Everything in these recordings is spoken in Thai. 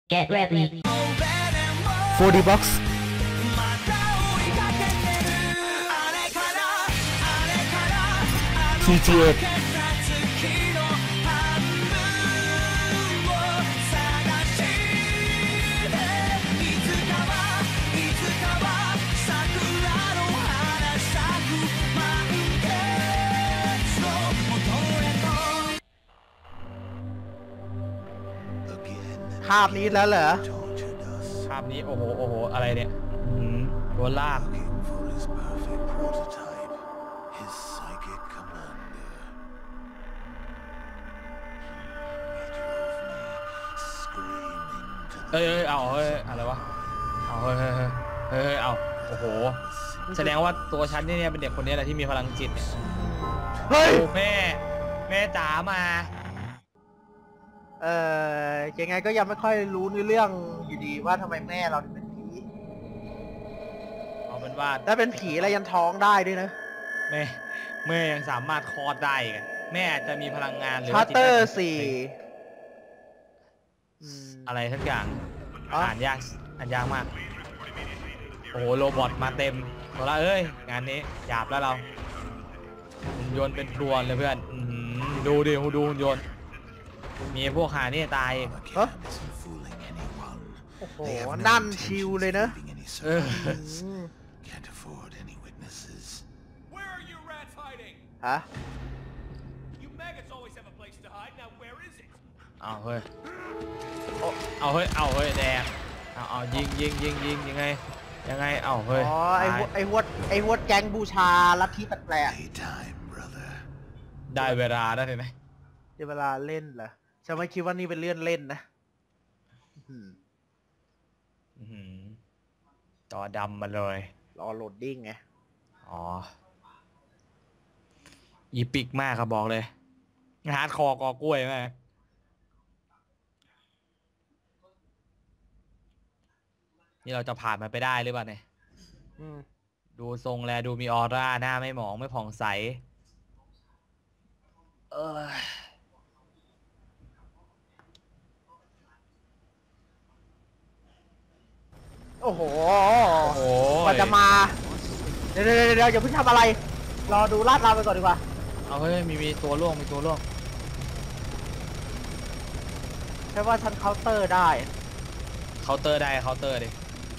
Get ready. 4D Box TG8 ภาพนี้แล้วเหรอภาพนี้โอ้โหอะไรเนี่ยตัวลากเอาอะไรวะเอาเอาโอ้โหแสดงว่าตัวฉันเนี่ยเป็นเด็กคนนี้แหละที่มีพลังจิตเนี่ยเฮ้ยแม่จ๋ามายังไงก็ยังไม่ค่อยรู้ในเรื่องอยู่ดีว่าทำไมแม่เราถึงเป็นผีเอาเป็นว่าถ้าเป็นผีอะไรยังท้องได้ด้วยนะแม่ยังสามารถคลอดได้กันแม่จะมีพลังงานหรือชาร์เตอร์4 อะไรทั้งอย่างอ่านยากมากโอ้โหโรบอทมาเต็มโซล่าเอ้ยงานนี้หยาบแล้วเราหุ่นยนต์เป็นพรวนเลยเพื่อนดูดิดูหุ่นยนต์มีพวกหานี่ตายโอ้โหนั่นชิวเลยนะฮะเอาเฮ้ยแดงเอายิงยังไงเอาเฮ้ยอ๋อไอ้ฮวดแก๊งบูชาลัทธิแปลกได้เวลาได้ไหมได้เวลาเล่นเหรอฉันไม่คิดว่านี่เป็นเรื่องเล่นนะจอดำมาเลยรอโหลดดิ้งไงอ๋ออีปิกมากครับบอกเลยฮาร์ดคอร์กอกล้วยมากนี่เราจะผ่านมันไปได้หรือเปล่าเนี่ยดูทรงแล้วดูมีออร่าหน้าไม่หมองไม่ผ่องใสโอ้โหกว่าจะมาเดี๋ยวอย่าเพิ่งทำอะไรรอดูลาดเราไปก่อนดีกว่าเอาเฮ้ยมีตัวล่วงใช่ว่าฉันเคาน์เตอร์ได้เคาน์เตอร์ดิ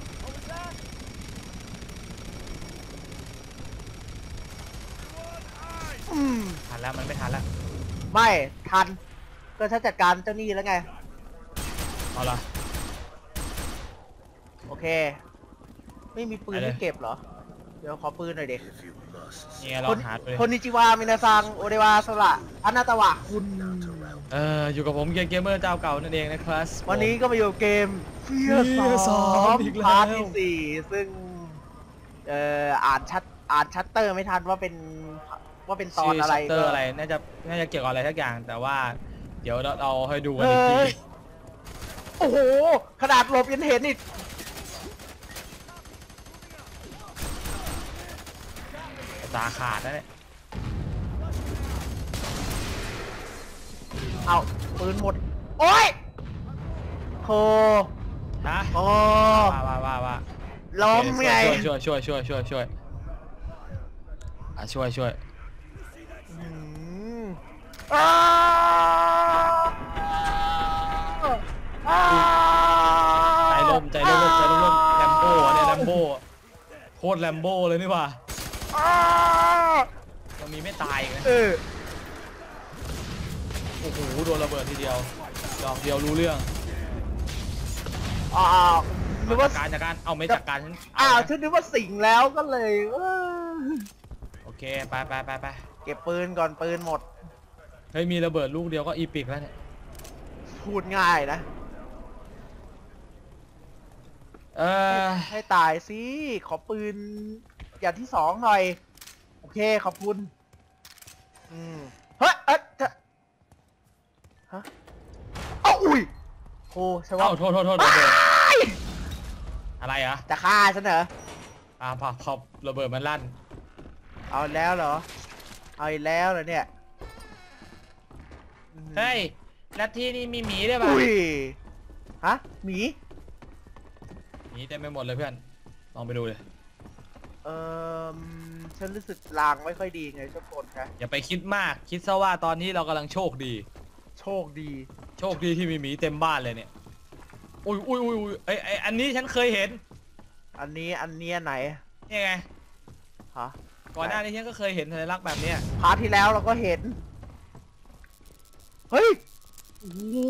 ทันแล้วมันไม่ทันแล้วไม่ทันก็ฉันจัดการเจ้านี่แล้วไงเอาละโอเคไม่มีปืนที่เก็บเหรอเดี๋ยวขอปืนหน่อยเด็กนี่เราหาเลยคนนิจิวามินาซังโอเดวาสละอนาตวะคุณอยู่กับผมเกมเมอร์เจ้าเก่านั่นเองนะครับวันนี้ก็มาอยู่เกมเฟียร์สองพาร์ทที่4ซึ่งอ่านชัตเตอร์ไม่ทันว่าเป็นตอนอะไรชัตเตอร์อะไรน่าจะเกี่ยวกับอะไรทักอย่างแต่ว่าเดี๋ยวเราให้ดูกันอีกทีโอ้โหขนาดหลบยังเห็นอีกตาขาดนะเนี่ยเอาปืนหมดโอ้ยโคนะโอ้ว่าล้มไงช่วยช่วยใจร่มแลมโบ้เนี่ยแลมโบ้โคตรแลมโบ้เลยนี่ว่ายังมีไม่ตายนะโอ้โหโดนระเบิดทีเดียวดอกเดียวรู้เรื่องหรือว่าจากการเอาไม่จากการฉันฉันนึกว่าสิงแล้วก็เลยโอเคไปเก็บปืนก่อนปืนหมดเฮ้ยมีระเบิดลูกเดียวก็อีพิกแล้วเนี่ยพูดง่ายนะให้ตายสิขอปืนอย่างที่2หน่อยโอเคขอบคุณเฮ้ยฮะอุ้ยโอ้ใช่ว่าโทษอะไรอ่ะจะฆ่าฉันเหรอพอระเบิดมันลั่นเอาแล้วเหรอเอาแล้วเหรอเนี่ยเฮ้ยลัทธินี่มีหมีด้วยป่ะฮะหมีหนีเต็มไปหมดเลยเพื่อนลองไปดูเลยฉันรู้สึกลางไม่ค่อยดีไงทุกคนคะอย่าไปคิดมากคิดซะว่าตอนนี้เรากำลังโชคดีโชคดีโชคดีที่มีหมีเต็มบ้านเลยเนี่ยอุ้ยอุ้ยอุ้ยอุ้ยไออันนี้ฉันเคยเห็นอันนี้ไหนนี่ไงฮะก่อนหน้านี้ฉันก็เคยเห็นสัญลักษณ์แบบเนี้ยพาร์ทที่แล้วเราก็เห็นเฮ้ยโอ้โห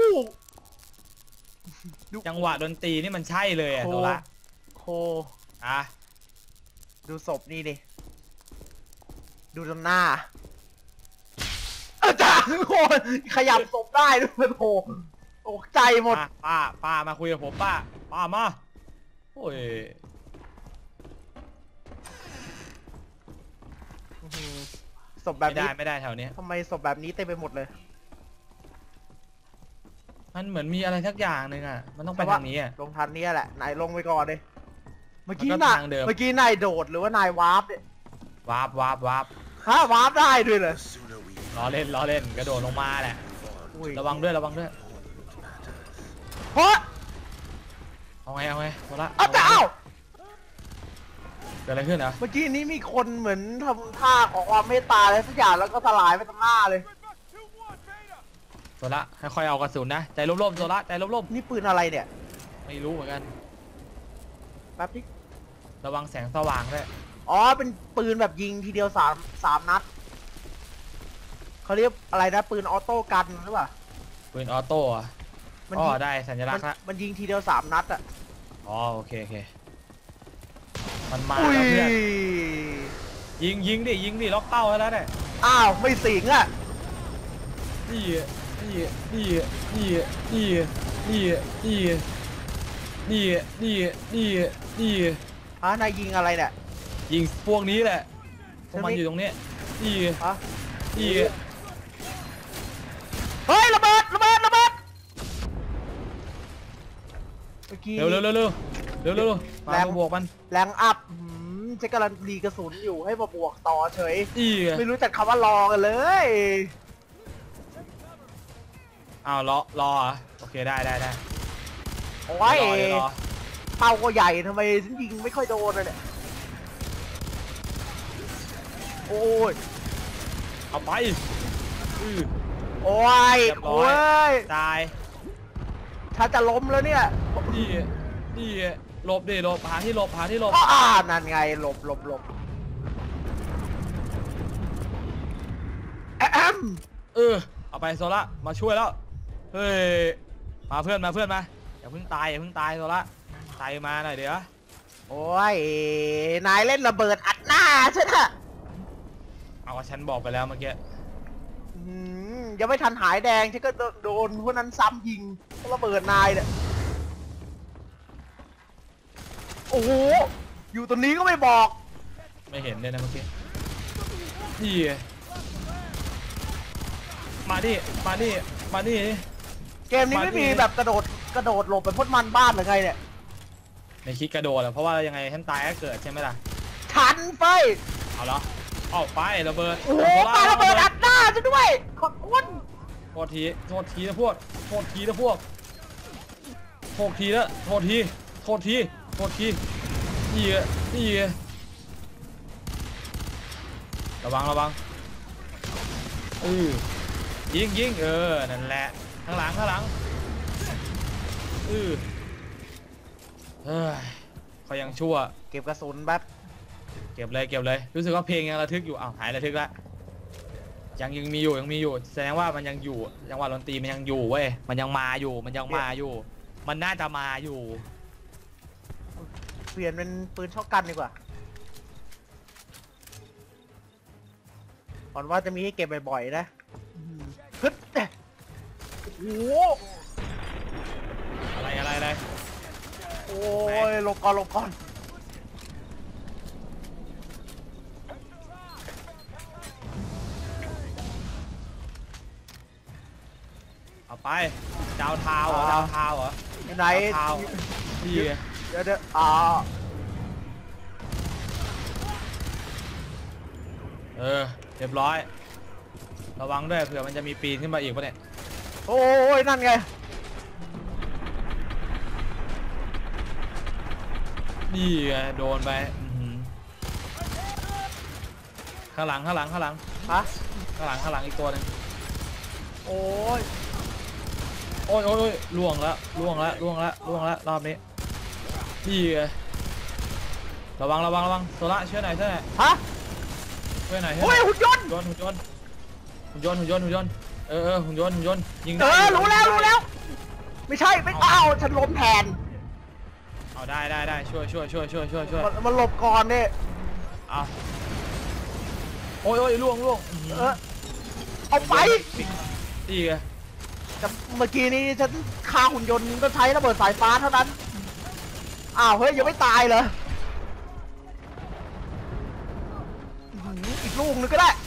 ดูจังหวะดนตรีนี่มันใช่เลยอะโคโซละโคอ่ะดูศพนี่ดิดูตรงหน้าอาจารย์โอ้ยขยับศพได้ด้วยโอ้ตกใจหมดป้ามาคุยกับผมป้ามาโอ้ยศพแบบนี้ไม่ได้แถวเนี้ยทำไมศพแบบนี้เต็มไปหมมดเลยมันเหมือนมีอะไรสักอย่างหนึ่งอะมันต้องไปทางนี้อะลงทันนี้แหละนายลงไปก่อนเลยเมื่อกี้มันก็น่ะทางเดิมเมื่อกี้นายโดดหรือว่านาย วาร์ปเนี่ยวาร์ปฮะวาร์ปได้ด้วยเลยล้อเล่นกระโดดลงมาแหละอุ้ยระวังด้วยเพราะเอาไงโซละอ้าวแต่อ้าวเกิดอะไรขึ้นเหรอเมื่อกี้นี้มีคนเหมือนทำท่าของความเมตตาอะไรสักอย่างแล้วก็สลายไปตรงหน้าเลยโซละค่อยๆเอากระสุนนะใจร่มๆโซละใจร่มนี่ปืนอะไรเนี่ยๆไม่รู้เหมือนกันแป๊บนี้ระวังแสงสว่างด้วยอ๋อเป็นปืนแบบยิงทีเดียวสามนัดเขาเรียกอะไรนะปืนออโต้กันหรือเปล่าปืนออโต้อะมันอ๋ยิอง ได้สัญลักษณ์ละมันยิงทีเดียว3 นัดอ่ะอ๋อโอเคมันมาอุ้ยแล้วเพื่อนยิงดิล็อกเป้าไว้แล้วเนี่ยอ้าวไม่สิงอ่ะนี่ฮะนายยิงอะไรเนี่ยยิงพวกนี้แหละพวกมันอยู่ตรงนี้นี่ฮะนี่เฮ้ยระเบิดเมื่อกี้เร็วมาบวกมันแรงอัพเจ๊กำลังรีกระสุนอยู่ให้มาบวกต่อเฉยนี่ไม่รู้จักคำว่ารอกันเลยอ้าวรอโอเคได้โอ้ยรอเป้าก็ใหญ่ทำไมฉันยิงไม่ค่อยโดนเลยเนี่ยโอ้ยเอาไปโอ้ยเรียบร้โอ้อยยตายฉันจะล้มแล้วเนี่ยนี่หลบหาที่หลบนั่นไงหลบแอมเอาไปโซละมาช่วยแล้วเฮ้ยมาเพื่อนมาอย่าเพิ่งตายโซละตายมาหน่อยเดี๋ยวโอ้ยนายเล่นระเบิดอัดหน้าใช่ไหมเอาฉันบอกไปแล้วเมื่อกี้ยังไม่ทันหายแดงฉันก็โดนพวกนั้นซ้ำยิงระเบิดนายเนี่ยโอ้โหอยู่ตรงนี้ก็ไม่บอกไม่เห็นเลยนะเมื่อกี้นี่มาดิเกมนี้ไม่มีแบบกระโดดหลบไปพ่นมันบ้านหรือไงเนี่ยในคิดกระโดดเพราะว่ายังไงฉันตายก็เกิดใช่ไหมล่ะฉันไปเอาเหรอเอาไประเบิดโอ้โหปาระเบิดอัดหน้าฉันด้วยขอบคุณโทษทีนะพวกโทษทีนี่ระวังยิงนั่นแหละข้างหลังเฮ้ยเขายังชั่วเก็บกระสุนแบบเก็บเลยรู้สึกว่าเพลงยังระทึกอยู่อ้าวหายระทึกแล้วยังมีอยู่แสดงว่ามันยังอยู่จังหวะดนตรีมันยังอยู่เว้ยมันยังมาอยู่มันน่าจะมาอยู่เปลี่ยนเป็นปืนช็อตกันดีกว่าก่อนว่าจะมีให้เก็บบ่อยๆนะฮึดโอ้โหอะไรโอ้ยลงก่อนเอาไปดาวเท้าเหรออยู่ไหนดาวเท้าดีเดี๋ยวเรียบร้อยระวังด้วยเผื่อมันจะมีปีนขึ้นมาอีกปะเนี่ยโอ้ยนั่นไงนี่ไงโดนไปข้างหลังข้างหลังข้างหลังฮะข้างหลังข้างหลังอีกตัวหนึงโอ้ยโอ้ยโอ้ยล่วงแล้วล่วงแล้วล่วงแล้วล่วงแล้วรอบนี้นี่ไงระวังระวังระวังโซล่าช่วยหน่อยช่วยหน่อยฮะช่วยหน่อยโอ้ยหุ่นยนต์หุ่นยนต์หุ่นยนต์หุ่นยนต์หุ่นยนต์หุ่นยนต์หุ่นยนต์ยิงเอได้อรู้แล้วรู้แล้ว ไม่ใช่ไม่อ้าวฉันล้มแทนเอาได้ได้ได้ช่วยช่วยช่วยช่วยช่วยช่วยมันหลบก่อนเนี่ยเอาโอ้ยโอ้ยล่วงล่วงเอาไปดีไงแต่เมื่อกี้นี้ฉันฆ่าหุ่นยนต์ก็ใช้ระเบิดสายฟ้าเท่านั้นอ้าวเฮ้ยยังไม่ตายเหรออีกลูกนึงก็ได้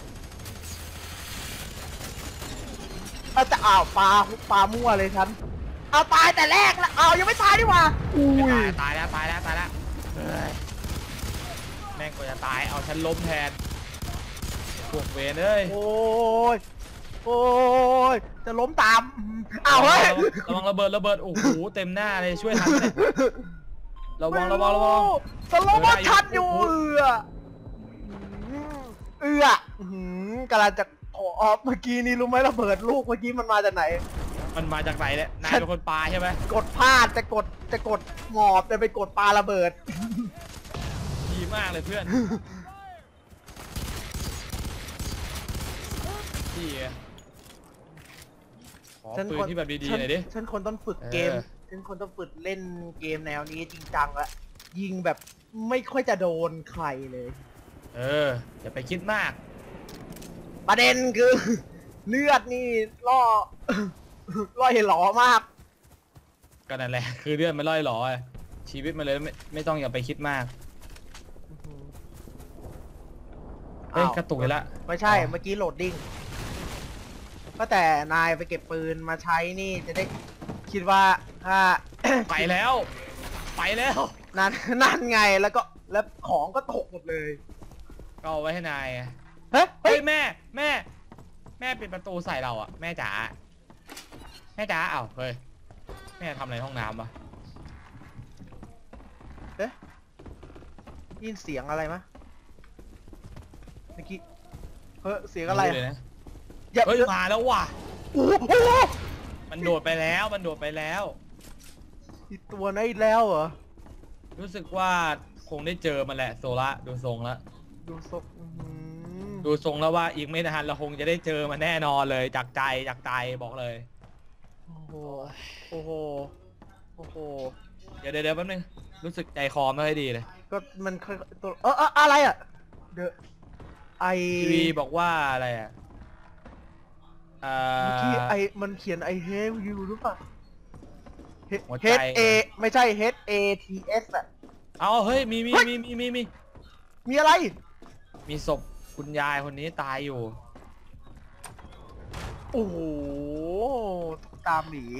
จะอ้าวปลามั่วเลยฉันเอาตายแต่แรกแล้วอ้าวยังไม่ตายดีกว่าอุ้ยตายแล้วตายแล้วตายแล้วแม่งก็จะตายเอาฉันล้มแทนพวกเวรเอ้ยโอ้ยโอ้ยจะล้มตามอ้าวเฮ้ยระวังระเบิดระเบิดโอ้โหเต็มหน้าเลยช่วยทันไหมระวังระวังระวังสโลว์โมชั่นอยู่กำลังจะออกเมื่อกี้นี่รู้ไหมระเบิดลูกเมื่อกี้มันมาจากไหนมันมาจากไหนเนี่ยนายเป็นคนปาใช่ไหมกดพลาดจะกดหมอบจะไปกดปลาระเบิดดีมากเลยเพื่อนพี่ขอปืนที่แบบดีๆหน่อยดิฉันคนต้องฝึกเกมฉันคนต้องฝึกเล่นเกมแนวนี้จริงจังละยิงแบบไม่ค่อยจะโดนใครเลยอย่าไปคิดมากประเด็นคือเลือดนี่ล่อ ล่อเห็นหลอมากก็นั่นแหละคือเรื่องมันล่อยหลอชีวิตมันเลยไม่ต้องอย่าไปคิดมากเฮ้ยกระตุกอีกแล้วไม่ใช่เมื่อกี้โหลดดิ้งก็แต่นายไปเก็บปืนมาใช้นี่จะได้คิดว่าถ้าไปแล้วไปแล้วนั่นไงแล้วของก็ตกหมดเลยก็เอาไว้ให้นายเฮ้ยเฮ้ยแม่ปิดประตูใส่เราอ่ะแม่จ๋าเอ้าเฮ้ยแม่ทำอะไรห้องน้ำวะยินเสียงอะไรมะเมื่อกี้เสียงอะไรเลยนะอย่าเฮ้ยมาแล้วว่ะโอ้โหมันโดดไปแล้วอีกตัวนั้นอีกแล้วเหรอรู้สึกว่าคงได้เจอมันแหละโซล่าดูทรงแล้วดูศพดูทรงแล้วว่าอีกไม่นานเราคงจะได้เจอมันแน่นอนเลยจากใจบอกเลยโอ้โหโอ้โหโอ้โหเดี๋ยวแป๊บนึงรู้สึกใจคอไม่ค่อยดีเลยก็มันค่อยตัวอะไรอ่ะเดอะไอทีวีบอกว่าอะไรอ่ะเมื่อกี้มันเขียนไอเฮลยูหรือเปล่าหัว H ใจ A ไม่ใช่ H A T S อ่ะเอาเฮ้ยมีมีอะไรมีศพคุณยายคนนี้ตายอยู่โอ้โหตามหนี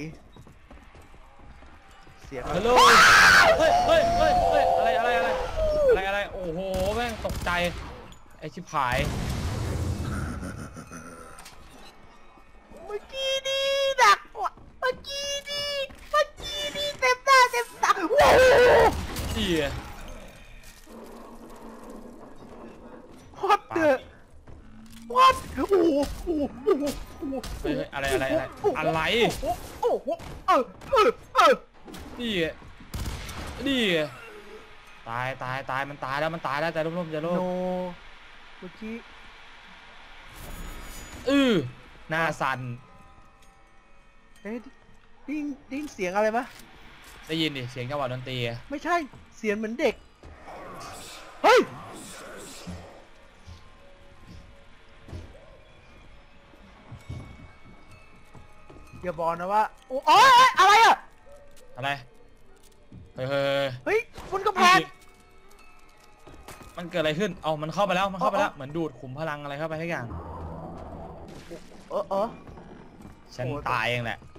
เสียงฮัลโหลเฮ้ยอะไรโอ้โหแม่งตกใจไอชิบหายเมื่อกี้นี่ดักว่ะเมื่อกี้นี่เต็มตาว้าวเหี้ย What the What โอ้โหเฮ้ยอะไรโอ้โหนี่ตายมันตายแล้วแต่ร่มจะร่มโนเมื่อกี้หน้าสั่นได้ยินเสียงอะไรปะได้ยินดิเสียงจังหวะดนตรีไม่ใช่เสียงเหมือนเด็กเฮ้ยอย่าบอกนะว่าโอ้ยอะไรอ่ะอะไรเฮ้ยบนกระแพงมันเกิดอะไรขึ้นเอามันเข้าไปแล้วเหมือนดูดขุมพลังอะไรเข้าไปทุกอย่างฉันตายเองแหละ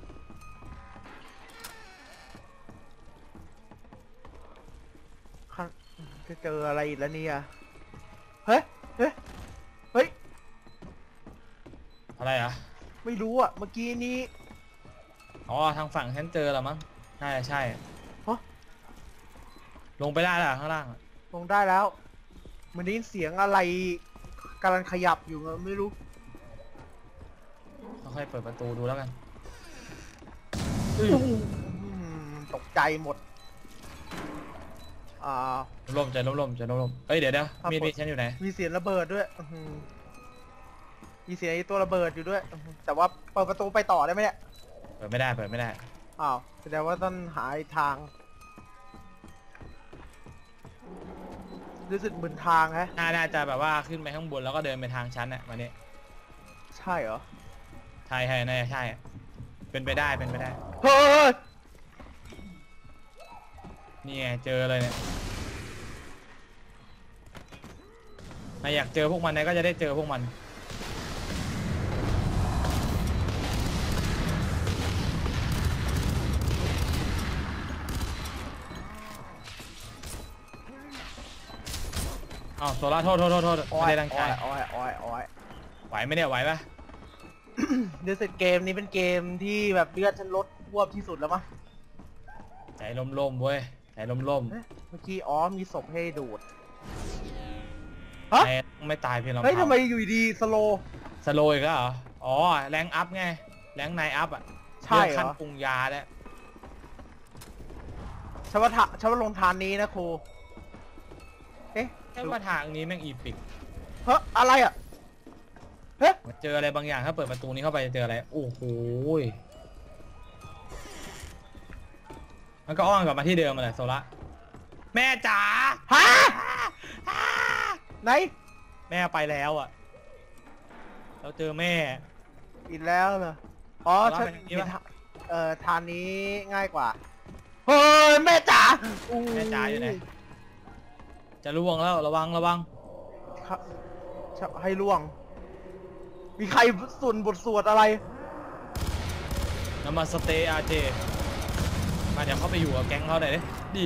จะเจออะไรอีกแล้วเนี่ยเฮ้ยอะไรอ่ะไม่รู้อ่ะเมื่อกี้นี้อ๋อทางฝั่งฉันเจอแล้วมั้งน่าจะใช่ลงไปได้แล้วข้างล่างลงได้แล้วมันได้ยินเสียงอะไรกำลังขยับอยู่ไม่รู้ค่อยๆเปิดประตูดูแล้วกันตกใจหมดล่มใจล่มใจล่มเฮ้ยเดี๋ยวมีดฉันอยู่ไหนมีเสียงระเบิดด้วยมีเสียงไอ้ตัวระเบิดอยู่ด้วยแต่ว่าเปิดประตูไปต่อได้ไหมเนี่ยเปิดไม่ได้อ้าวแสดงว่าต้องหาทางรู้สึกเหมือนทางฮะน่าจะแบบว่าขึ้นไปข้างบนแล้วก็เดินไปทางชั้นน่ะวันนี้ใช่เหรอใช่น่าจะใช่เป็นไปได้เฮ้ยนี่ไงเจอเลยเนี่ยนายอยากเจอพวกมันนายก็จะได้เจอพวกมันอ้าวโซล่าโทษไม่ได้ตั้งใจโอ้ยไหวไหมเนี่ยไหวปะเดี๋ยวเสร็จเกมนี้เป็นเกมที่แบบเลือดฉันลดวบที่สุดแล้วมั้งใจล่มเว้ยใจล่มเมื่อกี้มีศพให้ดูดฮะไม่ตายเพียงลำพังเฮ้ยทำไมอยู่ดีสโลอีกแล้วเหรออ๋อแรงอัพไงแรงนายอัพอ่ะใช่เหรอขั้นปรุงยาแล้วฉันว่าลงทานนี้นะครูแค่ว่าทางนี้แม่งอีปิกเฮ้ยอะไรอ่ะเฮ้ยเจออะไรบางอย่างถ้าเปิดประตูนี้เข้าไปจะเจออะไรโอ้โหมันก็อ้อนกลับมาที่เดิมมาเลยโซล่าแม่จ๋าฮะไหนแม่ไปแล้วอ่ะเราเจอแม่อีกแล้วเหรอฉันทานนี้ง่ายกว่าเฮ้ยแม่จ๋าอยู่ไหนจะล่วงแล้วระวังให้ล่วงมีใครบทสวดอะไรนามาสเตย์อาเจมาเดี๋ยวเข้าไปอยู่กับแก๊งเขาหน่อยดิ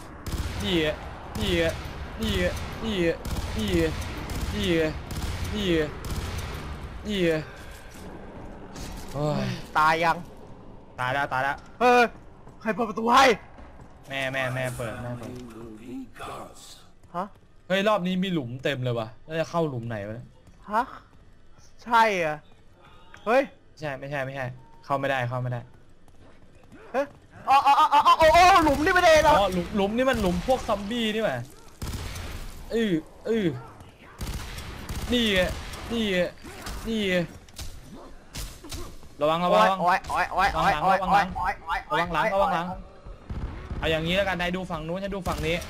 โอ้ยตายยังตายแล้วใครเปิดประตูให้แม่เปิดฮะเฮ้ยรอบนี้มีหลุมเต็มเลยวะแล้วจะเข้าหลุมไหนวะฮะใช่อ่ะเฮ้ยไม่ใช่เข้าไม่ได้เฮ้ยหลุมนี่ไม่ได้หรอหลุมนี่มันหลุมพวกซอมบี้นี่หว่านี่ระวังโอ้ยหลังเอาอย่างนี้แล้วกันนายดูฝั่งนู้นฉันดูฝั่งนี้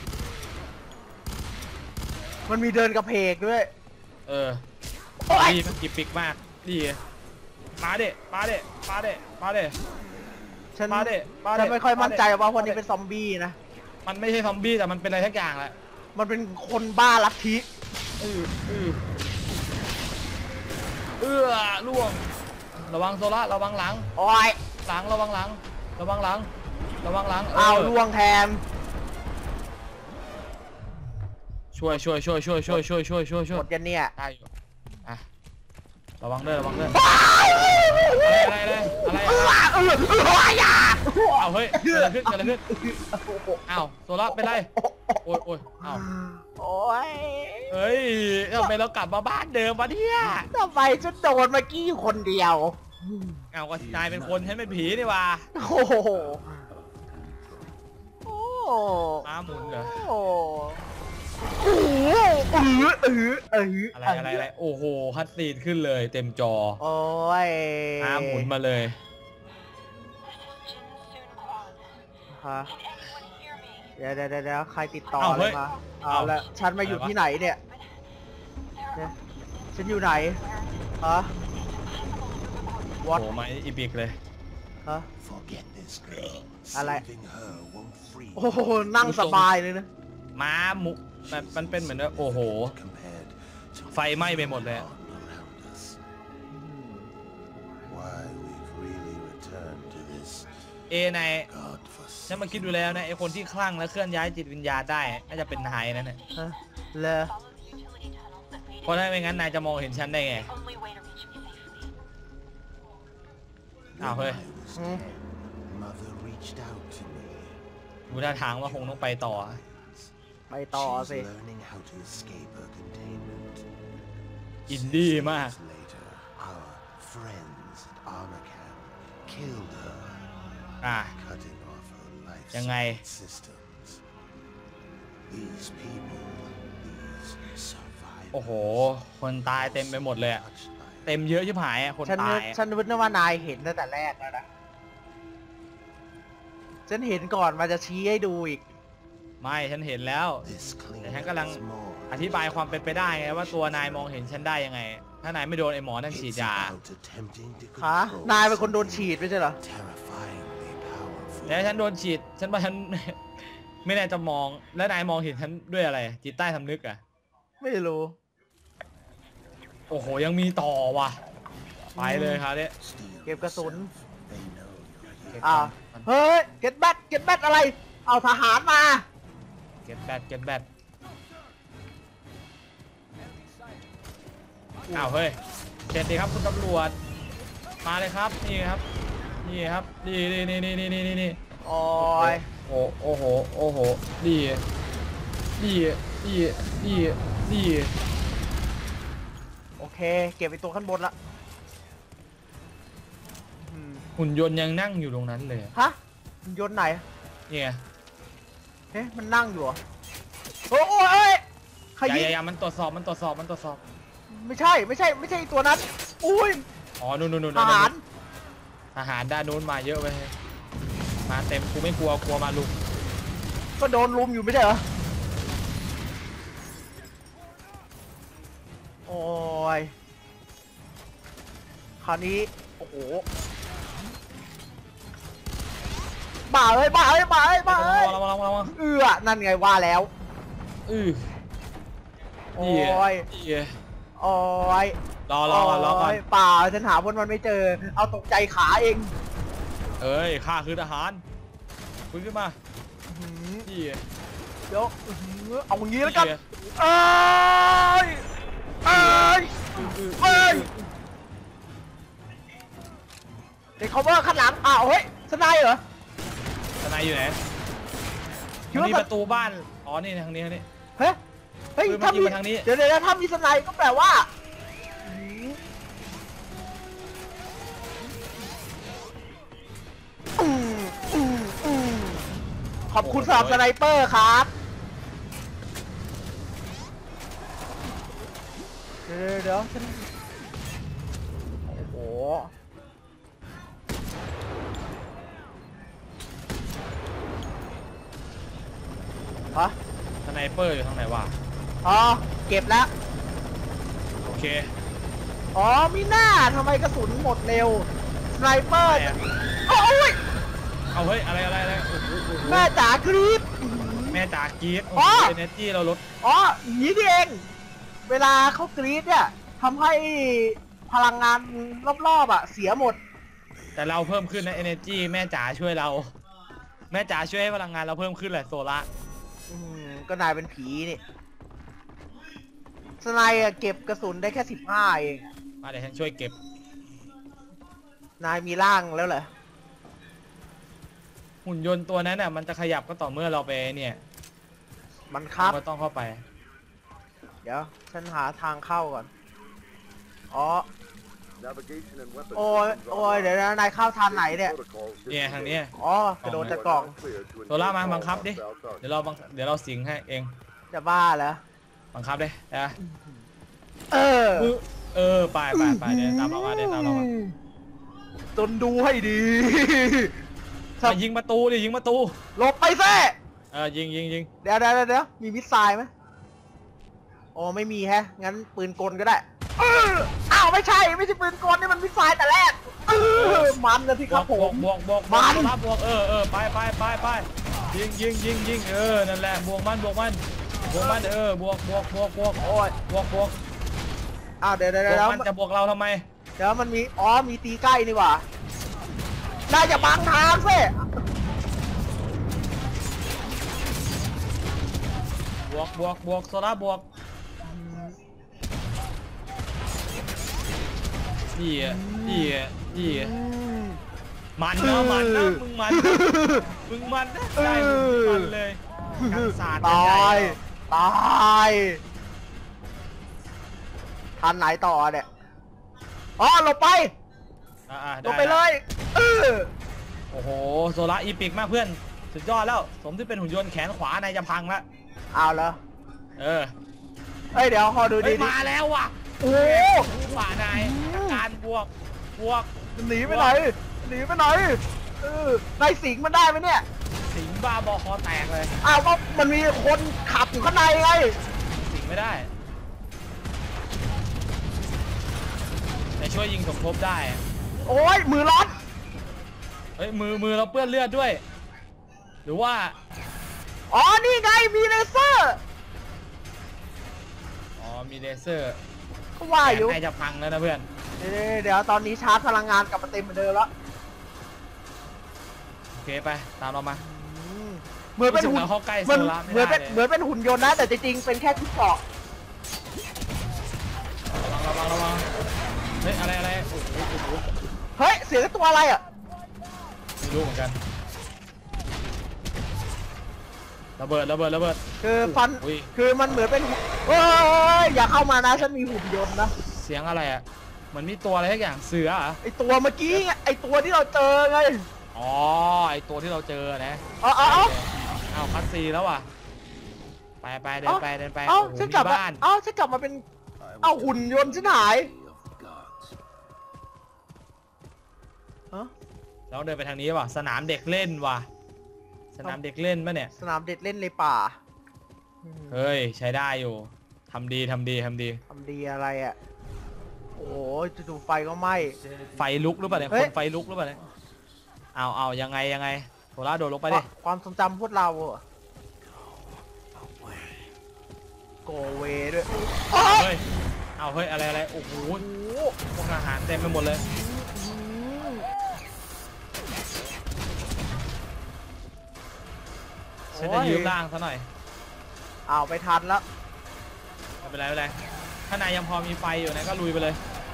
มันมีเดินกระเพกด้วยดีมันกิบปิกมากดีมาเด็ฉันไม่ค่อยมั่นใจว่าวันนี้เป็นซอมบี้นะมันไม่ใช่ซอมบี้แต่มันเป็นอะไรทักอย่างแหละมันเป็นคนบ้าลัทธิล่วงระวังโซล่าระวังหลังหลังระวังหลังล่วงแทนช่วยหมดยันเนี่ยได้อยู่ระวังเด้ออะไรเอาเฮ้ยเกิดอะไรขึ้นอ้าวโซล่าเป็นไรโอ้ยอ้าวเฮ้ยทำไมเรากลับมาบ้านเดิมวะเนี่ยทำไมฉันโดนเมื่อกี้อยู่คนเดียวอ้าวก็นายเป็นคนฉันเป็นผีนี่วะโอ้โหม้าหมุนเหรออะไรโอ้โหคัดซีนขึ้นเลยเต็มจอโอ้ยม้าหมุนมาเลยฮะเดี๋ยวใครติดต่อเลยมาเอาละฉันมาอยู่ที่ไหนเนี่ยฉันอยู่ไหนฮะโอ้มาอีบิกเลยฮะอะไรโอ้โหนั่งสบายเลยนะม้ามุกมันเป็นเหมือนว่าโอ้โหไฟไหม้ไปหมดเลยนายฉันมาคิดดูแล้วนะไอคนที่คลั่งและเคลื่อนย้ายจิตวิญญาณได้น่าจะเป็นนายนั่นแหละเลยเพราะถ้าไม่งั้นนายจะมองเห็นฉันได้ไงอ้าวเฮ้ยดูท่าทางว่าคงต้องไปต่อไปต่อสิอินดี้มาก อ่ะยังไงโอ้โหคนตายเต็มไปหมดเลยอะเต็มเยอะชิบหายอะคนตายอะฉันนึกว่านายเห็นตั้งแต่แรกแล้วนะฉันเห็นก่อนมาจะชี้ให้ดูอีกไม่ฉันเห็นแล้วแต่ฉันกำลังอธิบายความเป็นไปได้ไงว่าตัวนายมองเห็นฉันได้ยังไงถ้านายไม่โดนไอ้หมอนั่นฉีดยาฮะ นายเป็นคนโดนฉีดไม่ใช่เหรอแล้วฉันโดนฉีดฉันว่าฉัน ไม่แน่จะมองแล้วนายมองเห็นฉันด้วยอะไรจิตใต้สำนึกอะไม่รู้โอ้โหยังมีต่อว่ะไปเลยครับเนี่ยเก็บกระสุนเก็บอ้าวก่อนเฮ้ย เก็ตแบทอะไร เอาทหารมาเก็บแบตอ้าวเฮ้ยเสร็จดีครับคุณตำรวจมาเลยครับนี่ครับนี่โอ้ยโอ้โหดีโอเค เก็บไปตัวข้างบนละอืมหุ่นยนต์ยังนั่งอยู่ตรงนั้นเลยฮะยนต์ไหนเนี่ยเฮ้ยมันนั่งอยู่เหรอโอ้ยใครยิงอย่ามันตรวจสอบไม่ใช่ตัวนั้น อุ้ยอ๋อนู่นทหารทหารด้านนู้นมาเยอะไปมาเต็มกูไม่กลัวมาลุกก็โดนลุมอยู่ไม่ใช่เหรอ โอ้ย คราวนี้ โอ้โห บ้าเอ้ยระวังนั่นไงว่าแล้ว โอ้ย โอ้ยรอก่อนเปล่าฉันหาพวกมันไม่เจอ เอาตกใจขาเองเอ้ยข้าคือทหารฟื้นขึ้นมาอื้อหือพี่เดี๋ยวอื้อหือเอาอย่างนี้แล้วกันเอ้ยเด็ก cover ข้างหลังอ้าวเฮ้ยสไนด์เหรอทนายอยู่ไหนคิดว่ามีประตูบ้านอ๋อนี่ทางนี้เฮ้ยปืนมันยิงถ้ามีมาทางนี้เดี๋ยวถ้ามีสไนด์ก็แปลว่าขอบคุณสำหรับสไนเปอร์ครับเดี๋ยวฉันโอ้โหฮะสไนเปอร์อยู่ทางไหนวะอ๋อเก็บแล้วโอเคอ๋อมีหน้าทำไมกระสุนหมดเร็วสไนเปอร์ไหนอะโอ้ยเอาเฮ้ยอะไรโอ้โหแม่จ๋ากรี๊ดแม่จ๋ากรี๊ดโอ้อ๋โหอเอเนจีเราลดอ๋ออย่างนี้นี่เอง เวลาเขากรี๊ดเนี่ยทำให้พลังงานรอบๆอ่ะเสียหมดแต่เราเพิ่มขึ้นนะ energy แม่จ๋าช่วยเรา แม่จ๋าช่วยให้พลังงานเราเพิ่มขึ้นแหละโซล่าก็นายเป็นผีนี่สไนด์อะเก็บกระสุนได้แค่15เองมาเดี๋ยวฉันช่วยเก็บนายมีร่างแล้วเหรอหุ่นยนต์ตัวนั้นน่ะมันจะขยับก็ต่อเมื่อเราไปเนี่ยมันครับเราก็ต้องเข้าไปเดี๋ยวฉันหาทางเข้าก่อน อ๋อ โอ้ยเดี๋ยวนะนายเข้าทางไหนเนี่ยเนี่ยทางนี้อ๋อกระโดดจากกล่องโซล่ามาบังคับดิ เดี๋ยวเราสิงให้เองจะบ้าเหรอบังคับดินะเออไปเดินตามเรามาจนดูให้ดีมายิงประตูดิยิงประตูหลบไปแซ่ยิงเดี๋ยวมีมิสไซล์ไหมอ๋อไม่มีแฮะ งั้นปืนกลก็ได้อ้าวไม่ใช่ปืนกลนี่มันมิสไซล์แต่แรกมันนะที่ครับผมบวกมันโซล่าบวกไปยิงนั่นแหละบวกมันบวกมันบวกโอ้ย อ้าวเดี๋ยวมันจะบวกเราทำไมเดี๋ยวมันมีมีตีใกล้นี่หว่าน่าจะบังทางสิบวกโซล่าบวกนี่มันนะมึงมันนะได้มึงมันเลยกันศาสตร์ตกันใหญ่ายตายทันไหนต่อเนี่ยอ๋อหลบไปได้ลงไปเลยโอ้โหโซล่าอีปิกมากเพื่อนสุดยอดแล้วสมที่เป็นหุ่นยนต์แขนขวานายจะพังละเอาเหรอเออเอ้ยเดี๋ยวขอดูเฮ้ดียมาแล้วว่ะโอ้ขวานายการบวกบวกหนีไปไหนหนีไปไหนนายสิงมันได้ไหมเนี่ยสิงบ้าบอคอแตกเลยอ้าวก็มันมีคนขับอยู่ข้างในไงสิงไม่ได้แต่ช่วยยิงสมทบได้อะโอ้ยมือร้อนเฮ้ยมือเราเปื้อนเลือดด้วย หรือว่าอ๋อนี่ไงมีเลเซอร์อ๋อมีเลเซอร์ก็ว่าอยู่แขนนายจะพังแล้วนะเพื่อนเดี๋ยวตอนนี้ชาร์จพลังงานกลับมาเต็มเหมือนเดิมแล้วโอเคไปตามเรามาเหมือนเป็นหุ่นรู้สึกเราเข้าใกล้เหมือนโซล่าไม่เหมือนได้เป็นเลยเหมือนเป็นหุ่นยนต์นะแต่จริงๆเป็นแค่ชุดเกราะระวังเฮ้ยอะไรโอ้โหเฮ้ยเสียงตัวอะไรอ่ะไม่รู้เหมือนกันระเบิดคือฟันอุ้ยคือมันเหมือนเป็นเฮ้ยอย่าเข้ามานะฉันมีหุ่นยนต์นะเสียงอะไรอ่ะเหมือนมีตัวอะไรสักอย่างเสือเหรอไอตัวเมื่อกี้ไงไอตัวที่เราเจอไงอ๋อไอตัวที่เราเจอนะเอาเอาคัสซีแล้วว่ะไปเดินไปโอ้เอาโหฉันมีกลับมาบ้านเอาฉันกลับมาเป็นเอาหุ่นยนต์ฉันหายฮะเราเดินไปทางนี้ว่ะสนามเด็กเล่นว่ะสนามเด็กเล่นปะเนี่ยสนามเด็กเล่นในป่าเฮ้ยใช้ได้อยู่ทำดีทำดีอะไรอ่ะโอ้ยจู่ๆไฟก็ไหม้ไฟลุกหรือเปล่าเนี่ยเฮ้คยนไฟลุกหรือเปล่าเนี่ยเอายังไงโทล่าโดดลงไปดิความทรงจำพวกเราอะโกเวด้วยเฮ้ยเฮ้ยอะไรโอ้โหพวกอาหารเต็มไปหมดเลยฉันจะยืมร่างซะหน่อยเอาไปทันแล้วไม่เป็นไรถ้านายยังพอมีไฟอยู่นะก็ลุยไปเลย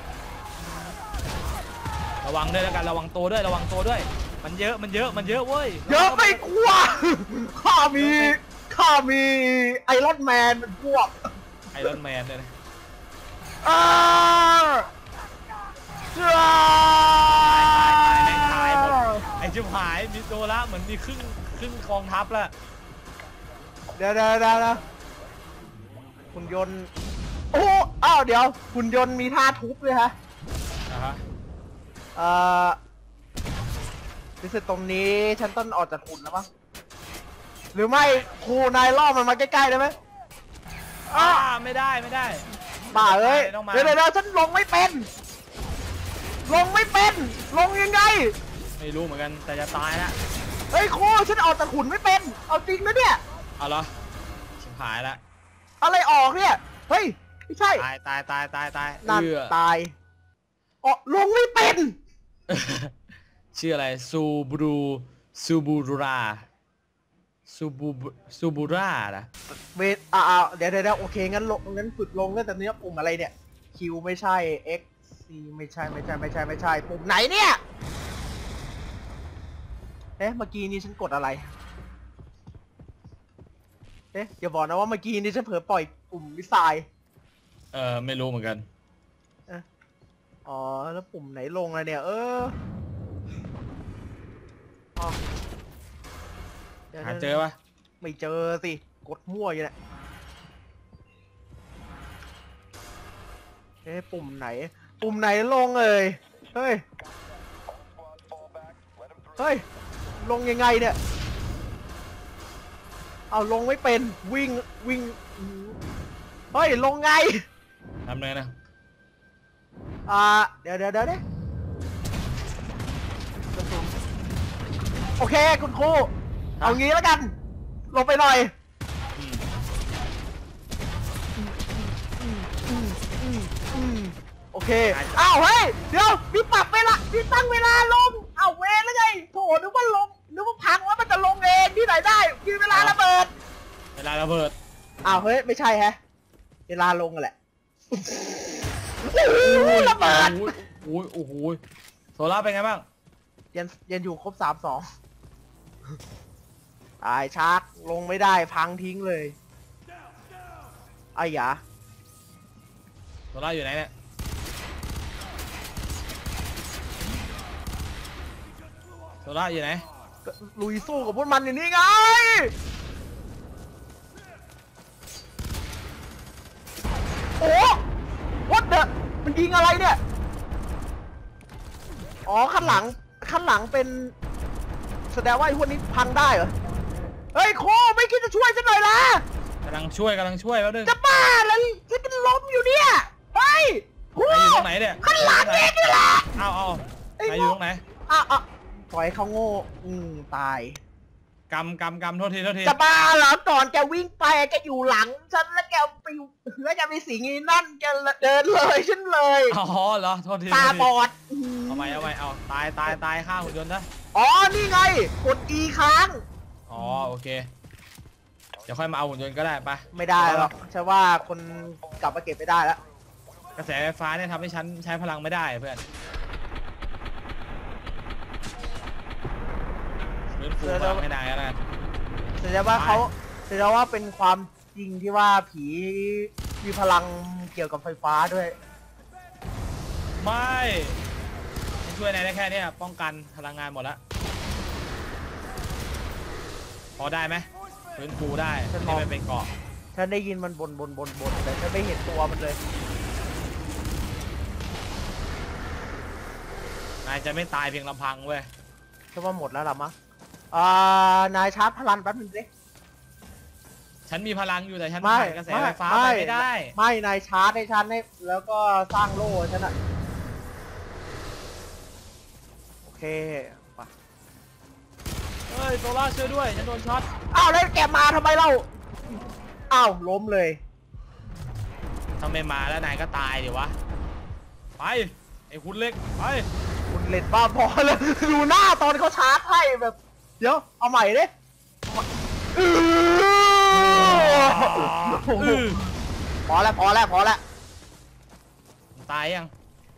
ระวังด้วยแล้วกันระวังตัวด้วยมันเยอะเว้ยเยอะไม่กลัวข้ามีไอรอนแมนเป็นพวกไอรอนแมนเลยนะอ้าแม่งตายหมดไอชิบหายมีโซล่าเหมือนมีครึ่งกองทัพแล้วเดี๋ยวหุ่นยนต์โอ้อ้าวเดี๋ยวหุ่นยนต์มีท่าทุบเลยฮะฮะรู้สึกตรงนี้ฉันต้องออกจากหุ่นแล้วมั้งหรือไม่ครูนายล่อมันมาใกล้ๆได้ไหมไม่ได้บ้าเอ้ยต้องมาเดี๋ยวฉันลงไม่เป็น ลงยังไงไม่รู้เหมือนกันแต่จะตายละเฮ้ยครูฉันออกจากหุ่นไม่เป็นเอาจริงนะเนี่ยเอาเหรอชิบหายละอะไรออกเนี่ยเฮ้ยไม่ใช่ตายนั่นตายอ๋อลงไม่เป็นชื่ออะไรซูบูรานะเวทเดี๋ยวโอเคงั้นฝึกลงตั้งแต่เนี้ยปุ่มอะไรเนี่ย Q ไม่ใช่ X C ไม่ใช่ปุ่มไหนเนี่ยเอ๊ะเมื่อกี้นี้ฉันกดอะไรเอ๊ะอย่าบอกนะว่าเมื่อกี้นี้ฉันเผลอปล่อยปุ่มมิสไซล์ไม่รู้เหมือนกันอ๋อแล้วปุ่มไหนลงอะเนี่ยดี๋ยวหาเจอปะไม่เจอสิกดมั่วอยู่เนี่ยปุ่มไหนลงเลยเฮ้ยลงยังไงเนี่ยเอาลงไม่เป็นวิ่งเฮ้ยลงไงทำเลยนะเดี๋ยวโอเคคุณครูเอางี้แล้วกันลงไปหน่อยโอเคอ้าวเฮ้ยเดี๋ยวนี่ปรับเวลานี่ตั้งเวลาลงอ้าวเวรแล้วไงโถนึกว่าลงนึกว่าพังว่ามันจะลงเองที่ไหนได้มีเวลาระเบิด อ้าวเฮ้ยไม่ใช่แฮะเวลาลงกันแหละระเบิดโอ้โหโซล่าเป็นไงบ้างยันอยู่ครบ 32 ตายชาร์กลงไม่ได้พังทิ้งเลยไอ้หยาโซล่าอยู่ไหนเนี่ยโซล่าอยู่ไหนลุยสู้กับพวกมันอย่างนี้ไงโอ้วัดเดอะมันยิงอะไรเนี่ยอ๋อข้างหลังเป็นแสดงว่าไอ้พวกนี้พังได้เหรอเฮ้ยโคไม่คิดจะช่วยฉันหน่อยล่ะกำลังช่วยแล้วนึงจะบ้าแล้วฉันล้มอยู่เนี่ยเฮ้ยโคอยู่ตรงไหนเนี่ยข้างหลังนี่แหละเอาไหนอยู่ตรงไหนปล่อยเขาโง่ตายกำโทษทีจะบ้าเหรอก่อนแกวิ่งไปแกอยู่หลังฉันแล้วแกไปสิงงี้นั่นแกเดินเลยฉันเลยอ๋อเหรอโทษทีตาบอดเอาใหม่เอาตายฆ่าหุ่นยนต์นะอ๋อนี่ไงกด E ค้างอ๋อโอเคเดี๋ยวค่อยมาเอาหุ่นยนต์ก็ได้ปะไม่ได้หรอกฉันว่าคนกลับมาเก็บไม่ได้แล้วกระแสไฟฟ้าเนี่ยทำให้ฉันใช้พลังไม่ได้เพื่อนฟูพลังไม่ได้แล้วนะแสดงว่าเป็นความจริงที่ว่าผีมีพลังเกี่ยวกับไฟฟ้าด้วยไม่ช่วยนายได้แค่นี้ป้องกันพลังงานหมดแล้วพอได้ไหมฟื้นฟูได้ที่ไม่เป็นเกาะฉันได้ยินมันบนแต่ฉันไม่เห็นตัวมันเลยนายจะไม่ตายเพียงลำพังเว้ยฉันว่าหมดแล้วล่ะมั้งนายชาร์จพลังแป๊บนึงสิฉันมีพลังอยู่แต่ฉันไม่กระแสไฟฟ้าไม่ได้ไม่นายชาร์จให้ฉันแล้วก็สร้างโล่ฉันอะโอเคไปเฮ้ยโซล่าช่วยด้วยฉันโดนช็อตอ้าวแล้วแกมาทำไมเล่าอ้าวล้มเลยทำไมมาแล้วนายก็ตายเดี๋ยววะไปไอ้คุณเล็กไปคุณเล็กบ้าพอเลยดูหน้าตอนเขาชาร์จให้แบบเดี๋ยวเอาใหม่ดิพอแล้วตายยัง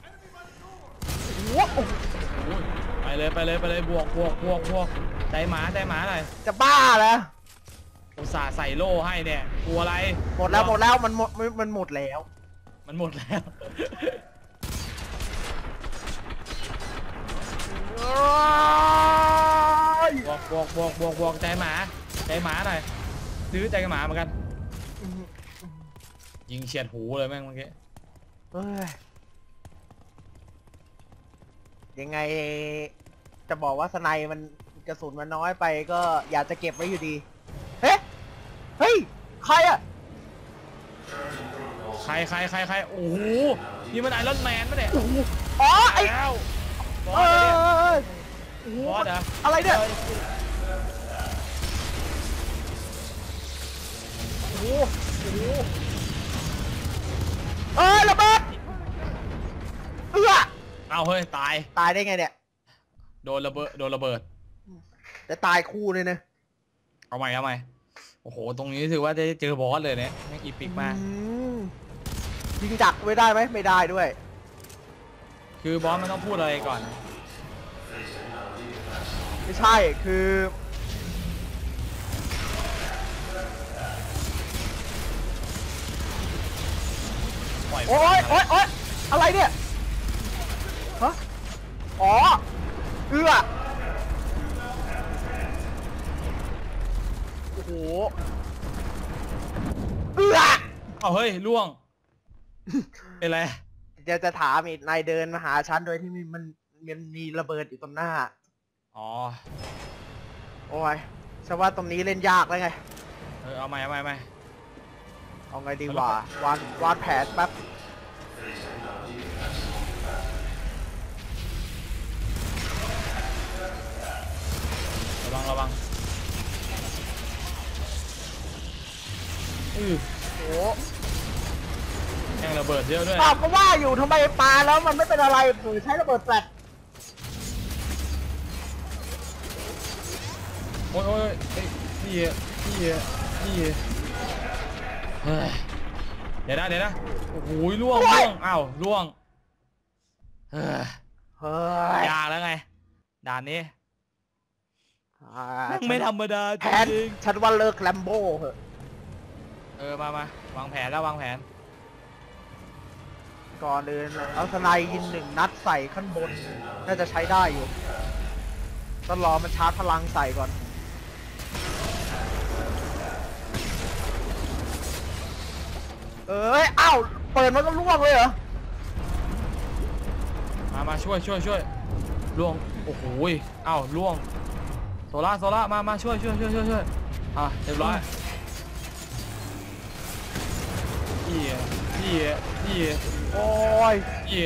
ไปเลยบวกใจหมาหน่อยจะบ้าเหรออุตส่าห์ใส่โล่ให้เนี่ยกลัวอะไรหมดแล้วมันหมดแล้วบวกใจหมาหน่อยซื้อใจกับหมาเหมือนกันยิงเฉียดหูเลยแม่งเมื่อกี้ยังไงจะบอกว่าสไนมันกระสุนมันน้อยไปก็อยากจะเก็บไว้อยู่ดีเฮ้ยใครอะใครโอ้โหนี่มันไอรอนแมนปะเนี่ยอ๋อไอ้บอสอะไรเนี่ยระเบิดเอาเฮ้ยตายได้ไงเนี่ยโดนระเบิดจะตายคู่เลยนะเอาใหม่โอ้โหตรงนี้ถือว่าจะเจอบอสเลยเนี่ยแม่งอีพิกมากยิงจักรไว้ได้ไหมไม่ได้ด้วยคือบอสมันต้องพูดอะไรก่อนไม่ใช่คือโอ๊ยอะไรเนี่ยฮะอ๋อโอ้โหเอาเฮ้ยล่วงเป็นไรจะถามอีกนายเดินมาหาฉันโดยที่มันมีระเบิดอยู่ตรงหน้าอ๋อโอ้ยฉันว่าตรงนี้เล่นยากเลยไงเอาใหม่เอาไงดีวะวางแผนแป๊บระวังโอ้ยังระเบิดเยอะด้วยก็ว่าอยู่ทำไมปลาแล้วมันไม่เป็นอะไรหรือใช้ระเบิดแฟลชโอ้ยนี่เดี๋ยวนะโอ้โหล่วงอ้าวล่วงยากแล้วไงด่านนี้ไม่ธรรมดาแผจนริงฉันว่าเลิกแลมโบ้เหอะวางแผนแล้ววางแผนก่อนอื่นเอาสไนด์ยิง1 นัดใส่ขั้นบนน่าจะใช้ได้อยู่ต้องรอมันชาร์จพลังใส่ก่อนเอ้ยอ้าวเปิดมันก็ล่วงเลยเหรอมาช่วยล่วงโอ้โหอ้าวล่วงโซล่ามาช่วยอ่ะเรียบร้อยพี่โอ้ย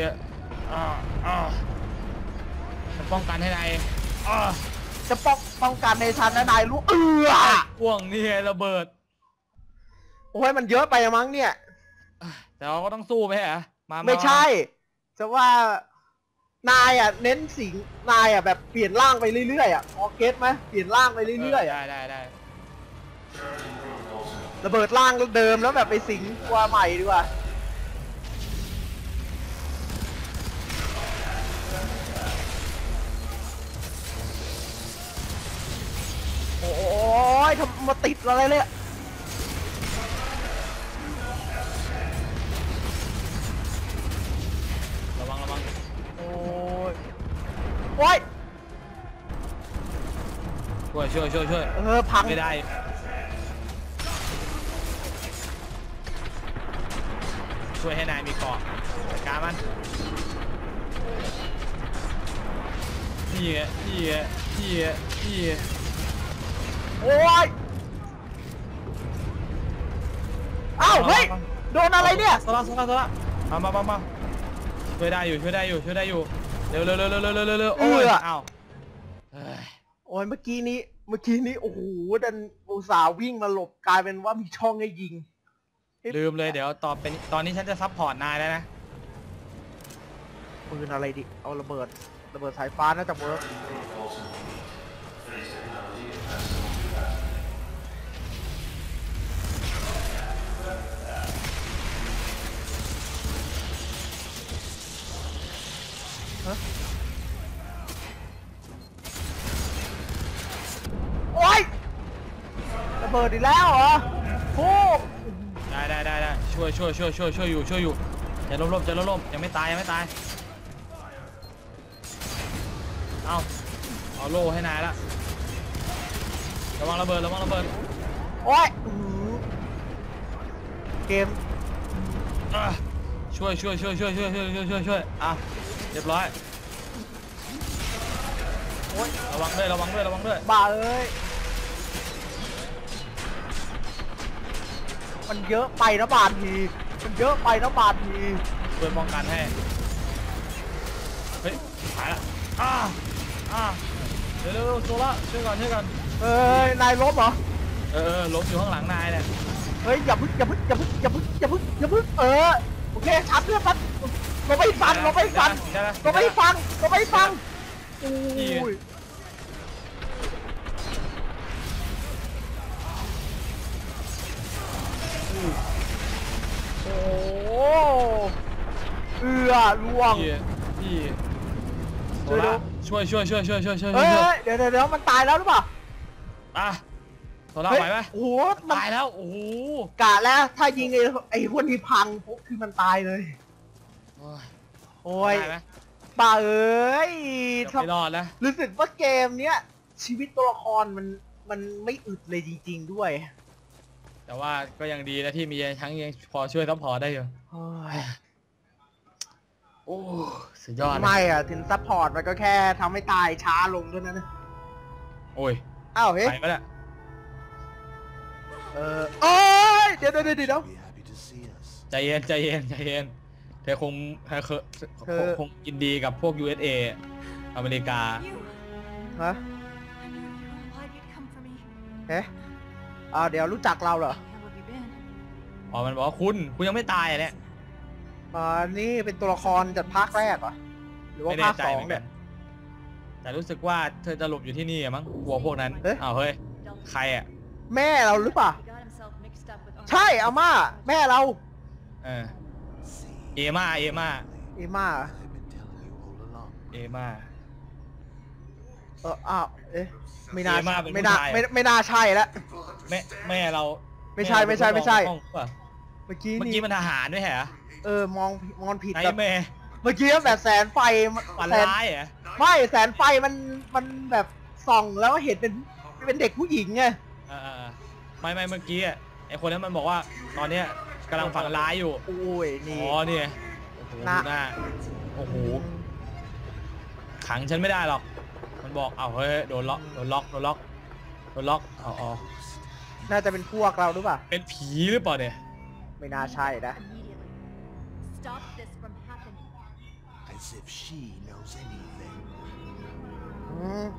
จะป้องกันให้นายจะป้องกันในทันนะนายรู้พ่วงนี่ระเบิดโอ้ยมันเยอะไปมั้งเนี่ยแต่เราก็ต้องสู้ไปฮะไม่ใช่จะว่านายอ่ะเน้นสิงนายอ่ะแบบเปลี่ยนร่างไปเรื่อยๆอ่ะพอเก็ตไหมเปลี่ยนร่างไปเรื่อยๆได้ระเบิดร่างเดิมแล้วแบบไปสิงตัวใหม่ดีกว่าโอ้ยทำมาติดอะไรเลยระวังโอ้ยช่วยพังไม่ได้ช่วยให้นายมีเกาะจัดการมันพี่โอ้ยอ้าวเฮ้ยโดนอะไรเนี่ยโซล่ามาช่วยได้อยู่เร็วโอ้ยอ้าวโอ้ยเมื่อกี้นี้โอ้โหดันอุตส่าห์วิ่งมาหลบกลายเป็นว่ามีช่องให้ยิงลืมเลยเดี๋ยวตอนนี้ฉันจะซัพพอร์ตนายแล้วนะปืนอะไรดิเอาระเบิดสายฟ้าน่าจะเวิร์กโอ๊ยระเบิดอีกแล้วเหรอโอ้ได้ช่วยอยู่อย่าล้มยังไม่ตายเอาโล่ให้นายละระวังระเบิดโอ๊ยเกมช่วยอ่ะเรียบร้อยโอ๊ยระวังด้วยบ้าเอ้ยมันเยอะไปนะบาททีช่วยป้องกันให้เฮ้ยหายละเร็วโซล่าช่วยก่อนนายล้มเหรอล้มอยู่ข้างหลังนายเนี่ยเฮ้ยอย่าพึ่งโอเคชัดเพื่อนฟันเราไม่ฟังโอ้ยโอ้ล่วงช่วยเดี๋ยวมันตายแล้วหรือเปล่าโซล่าไหวไหมโอ้โหตายแล้วโอ้โหกะแล้วถ้ายิงไอ้คนที่พังปุ๊บคือมันตายเลยโอ้ยบ้าเอ้ยไม่รอดแล้วรู้สึกว่าเกมเนี้ยชีวิตตัวละครมันไม่อึดเลยจริงๆด้วยแต่ว่าก็ยังดีนะที่มีทั้งยังพอช่วยซัพพอร์ตได้อยู่โอ้สุดยอดไม่ถึงซัพพอร์ตมันก็แค่ทำให้ตายช้าลงเท่านั้นนะโอ้ยอ้าวเฮ้ยไปแล้วโอ้ยเดี๋ยวใจเย็นเธอคงยินดีกับพวก USA อเมริกาฮะเดี๋ยวรู้จักเราเหรอมันบอกว่าคุณยังไม่ตายเนี่ยนี่เป็นตัวละครจากภาคแรกเหรอหรือว่าภาค2เนี่ยแต่รู้สึกว่าเธอจะหลบอยู่ที่นี่มั้งกลัวพวกนั้นเฮ้ยใครแม่เราหรือเปล่าใช่อาม่าแม่เราเอม่าอ้าวเอ๊ะไม่น่าเอมาเป็นไม่น่าผู้ชายไม่น่าใช่แล้วแม่เราไม่ใช่แเราเป็นผู้กองห้องป่ะเมื่อกี้เมื่อกี้มันทหารด้วยเหรอมองผิดไหนแบบแม่เมื่อกี้แบบแสงไฟฝันแสงร้ายเหรอไม่แสงไฟมันแบบส่องแล้วเห็นเป็นเด็กผู้หญิงไงไม่เมื่อกี้ไอคนนั้นมันบอกว่าตอนเนี้ยกำลังฝันร้ายอยู่โอ้ยอ๋นี่อเนี่ยโอ้โหหน้าดูหน้าโอ้โหขังฉันไม่ได้หรอกมันบอกเอาเฮ้ยโดนล็อกอ๋อน่าจะเป็นพวกเราหรือเปล่าเป็นผีหรือเปล่าเนี่ยไม่น่าใช่นะ Stop this from happening. As if she knows anything. อืม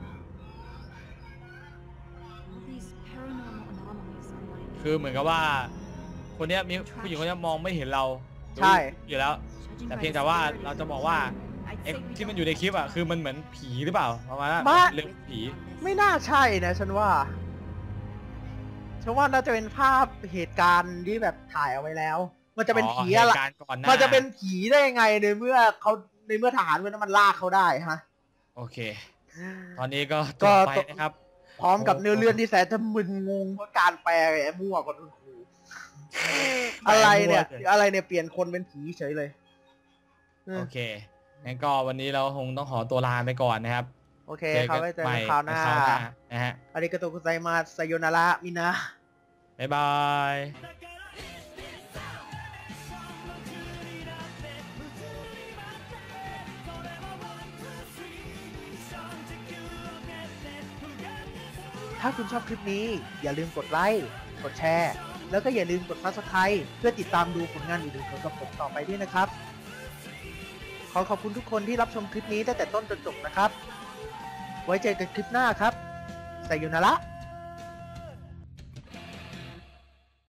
All these paranormal anomalies are like คือเหมือนกับว่าคนเนี้ยมีผู้หญิงคนเนี้ยมองไม่เห็นเราใช่อยู่แล้ว judging แต่ by เพียง the แต่ว่า spirit เราจะบอกว่า I'd ไอ้ say we ที่มัน don't อยู่ในคลิปอ่ะคือมันเหมือนผีหรือเปล่าประมาณนั้นบ้าเรื่องผีไม่น่าใช่นะฉันว่าน่าจะเป็นภาพเหตุการณ์ที่แบบถ่ายเอาไว้แล้ว มันจะเป็นผีเหอะไรตุการณ์ก่อนหน้ามันจะเป็นผีได้ยังไงในเมื่อทหารมันลากเขาได้ฮะโอเค ตอนนี้ก็จก็บไปนะครับพร้อมกับเนื้อเรื่องที่แสนจะมึนงงเพราะการแปลแอบมั่วกับคุณครูอะไรเนี่ยเปลี่ยนคนเป็นผีเฉยเลยโอเคงั้นก็วันนี้เราคงต้องขอตัวลาไปก่อนนะครับโอเคครับไว้เจอกันคราวหน้านะฮะอาริกาโตกุไซมาไซโยนาระมินะบ๊ายบายถ้าคุณชอบคลิปนี้อย่าลืมกดไลค์ กดแชร์ แล้วก็อย่าลืมกด Subscribe เพื่อติดตามดูผลงานอื่นๆของกับผมต่อไปด้วยนะครับ ขอขอบคุณทุกคนที่รับชมคลิปนี้ตั้งแต่ต้นจนจบนะครับ ไว้เจอกันคลิปหน้าครับไซโยนาระ